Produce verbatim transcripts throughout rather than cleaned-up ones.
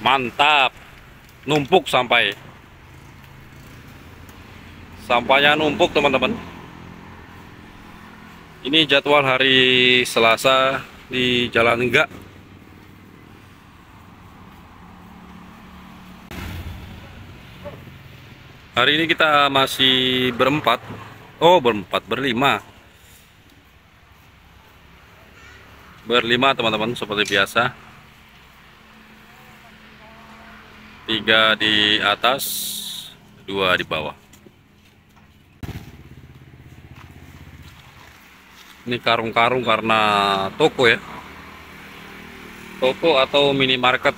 Mantap, numpuk sampai sampahnya numpuk teman-teman. Ini jadwal hari Selasa di Jalan Enggak. Hari ini kita masih berempat. Oh, berempat, berlima. Berlima teman-teman, seperti biasa. Tiga di atas, dua di bawah. Ini karung-karung karena toko ya. Toko atau minimarket.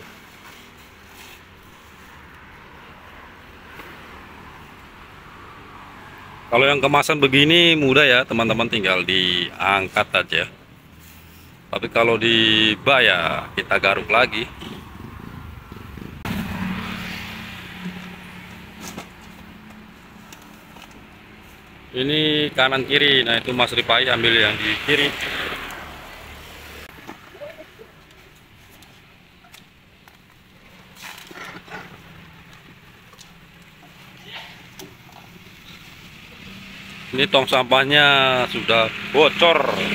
Kalau yang kemasan begini mudah ya teman-teman, tinggal diangkat aja. Tapi kalau di bak ya kita garuk lagi. Ini kanan kiri, nah itu Mas Ripai ambil yang di kiri. Ini tong sampahnya sudah bocor.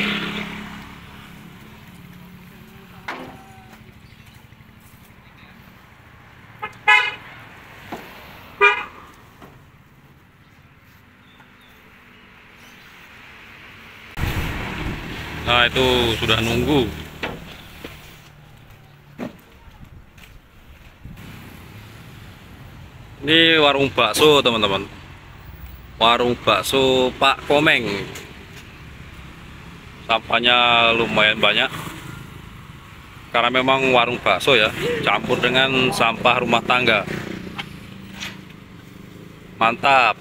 Nah itu sudah nunggu. Ini warung bakso teman-teman. Warung bakso Pak Komeng. Sampahnya lumayan banyak. Karena memang warung bakso ya, campur dengan sampah rumah tangga. Mantap.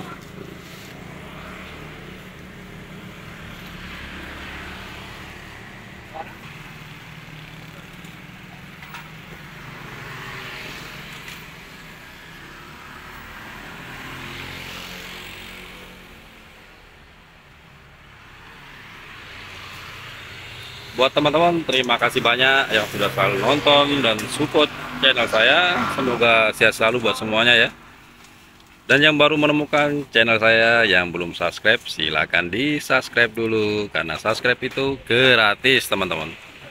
Buat teman-teman, terima kasih banyak yang sudah selalu nonton dan support channel saya. Semoga sehat selalu buat semuanya ya. Dan yang baru menemukan channel saya, yang belum subscribe, silahkan di subscribe dulu. Karena subscribe itu gratis teman-teman.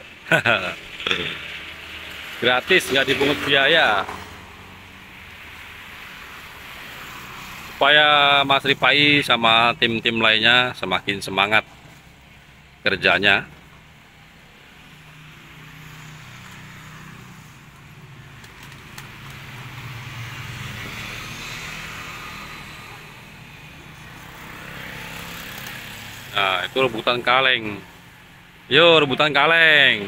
Gratis, nggak dipungut biaya. Supaya Mas Ripai sama tim-tim lainnya semakin semangat kerjanya. Nah, itu rebutan kaleng. Yo, rebutan kaleng.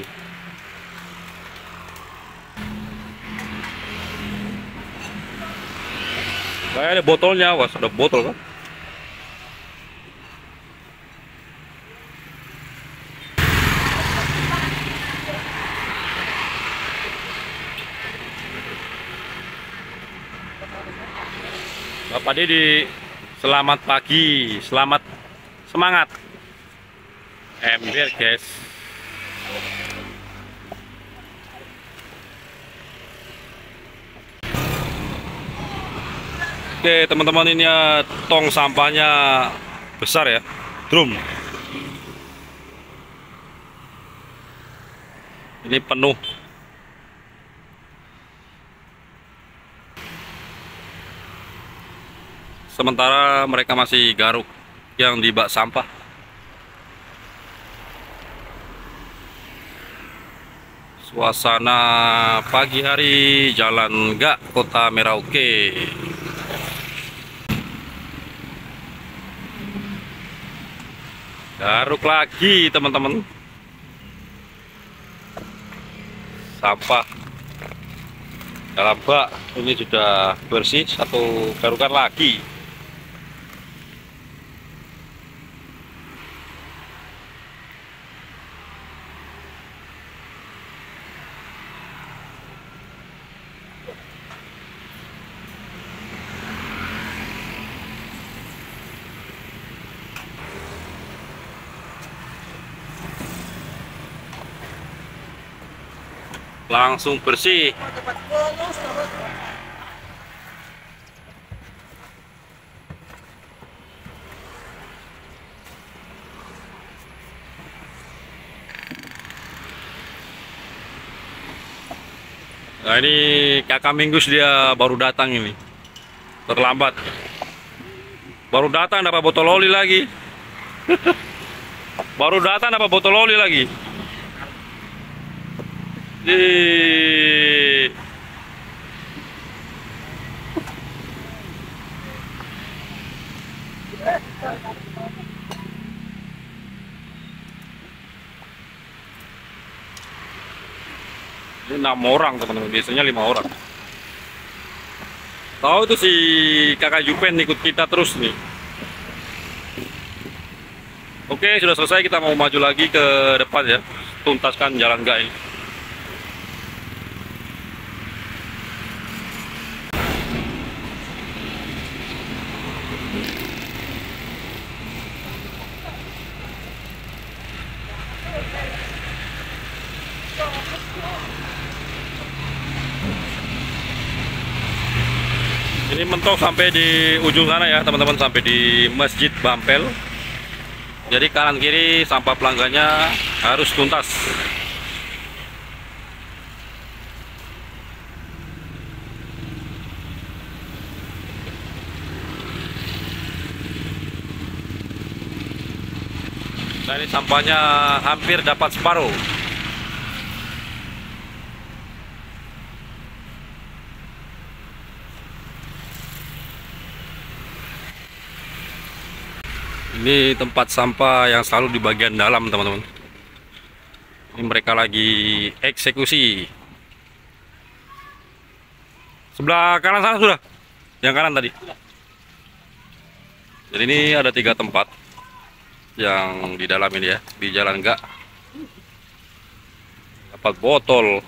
Kayak ada botolnya, was ada botol kan? Bapak Didi, selamat pagi, selamat semangat. Ember guys. Oke teman-teman, ini ya, tong sampahnya besar ya, drum. Ini penuh. Sementara mereka masih garuk yang di bak sampah. Suasana pagi hari Jalan Enggak, Kota Merauke. Garuk lagi teman-teman. Sampah dalam bak ini sudah bersih, satu garukan lagi. langsung bersih. Nah, ini kakak Minggus dia baru datang ini, terlambat. Baru datang dapat botol oli lagi. Baru datang dapat botol oli lagi. Di Ini enam orang teman-teman, biasanya lima orang. Tahu itu si kakak Jupen ikut kita terus nih. Oke, sudah selesai, kita mau maju lagi ke depan ya, tuntaskan jalan Gak ini. Ini mentok sampai di ujung sana ya teman-teman, sampai di Masjid Bampel. Jadi kanan kiri sampah pelanggannya harus tuntas. Nah, ini sampahnya hampir dapat separuh. Ini tempat sampah yang selalu di bagian dalam teman-teman. Ini mereka lagi eksekusi. Sebelah kanan sana sudah, yang kanan tadi. Jadi ini ada tiga tempat yang di dalam ini ya, di jalan Gak. Dapat botol.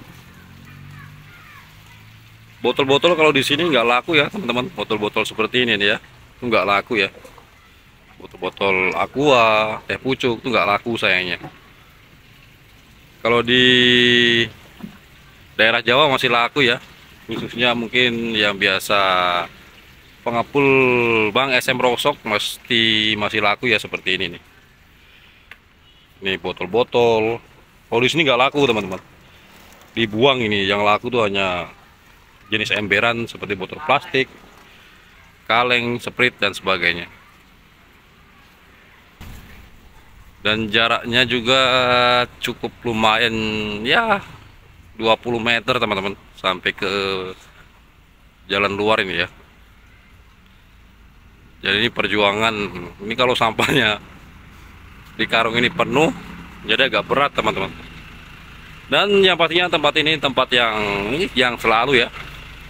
Botol-botol kalau di sini nggak laku ya teman-teman. Botol-botol seperti ini nih ya, itu nggak laku ya. Botol-botol aqua, teh pucuk itu nggak laku sayangnya. Kalau di daerah Jawa masih laku ya, khususnya mungkin yang biasa pengepul Bang S M Rosok mesti masih laku ya seperti ini nih. Ini botol-botol. Kalau di sini nggak laku teman-teman, dibuang ini. Yang laku tuh hanya jenis emberan seperti botol plastik, kaleng, sprit dan sebagainya. Dan jaraknya juga cukup lumayan ya, dua puluh meter teman-teman, sampai ke jalan luar ini ya. Jadi ini perjuangan. Ini kalau sampahnya di karung ini penuh, jadi agak berat teman-teman. Dan yang pastinya tempat ini tempat yang yang selalu ya.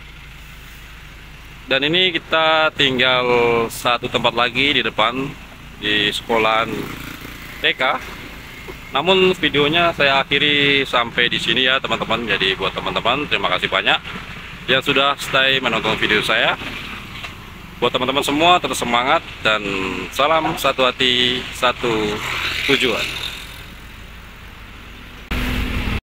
Dan ini kita tinggal satu tempat lagi di depan, di sekolahan T K. Namun videonya saya akhiri sampai di sini ya teman-teman. Jadi buat teman-teman, terima kasih banyak yang sudah stay menonton video saya. Buat teman-teman semua tetap semangat dan salam satu hati, satu tujuan.